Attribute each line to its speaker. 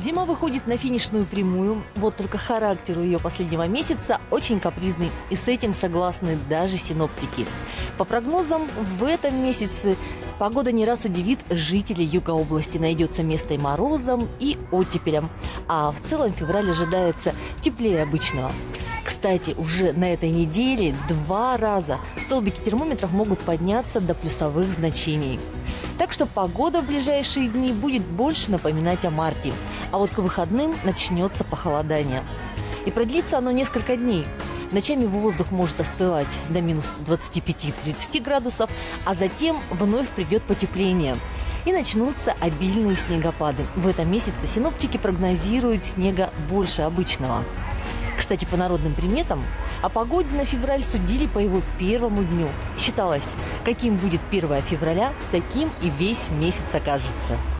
Speaker 1: Зима выходит на финишную прямую, вот только характер у ее последнего месяца очень капризный, и с этим согласны даже синоптики. По прогнозам, в этом месяце погода не раз удивит жителей юга области. Найдется место и морозам, и оттепелям, а в целом февраль ожидается теплее обычного. Кстати, уже на этой неделе 2 раза столбики термометров могут подняться до плюсовых значений. Так что погода в ближайшие дни будет больше напоминать о марте. А вот к выходным начнется похолодание. И продлится оно несколько дней. Ночами воздух может остывать до минус 25-30 градусов, а затем вновь придет потепление. И начнутся обильные снегопады. В этом месяце синоптики прогнозируют снега больше обычного. Кстати, по народным приметам, о погоде на февраль судили по его первому дню. Считалось, каким будет 1 февраля, таким и весь месяц окажется.